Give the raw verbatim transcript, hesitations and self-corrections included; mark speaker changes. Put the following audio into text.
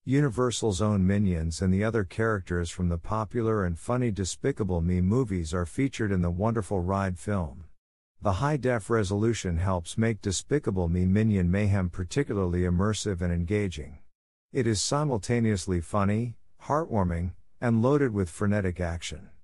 Speaker 1: Universal's own minions and the other characters from the popular and funny Despicable Me movies are featured in the wonderful ride film. The high-def resolution helps make Despicable Me Minion Mayhem particularly immersive and engaging. It is simultaneously funny, heartwarming, and loaded with frenetic action.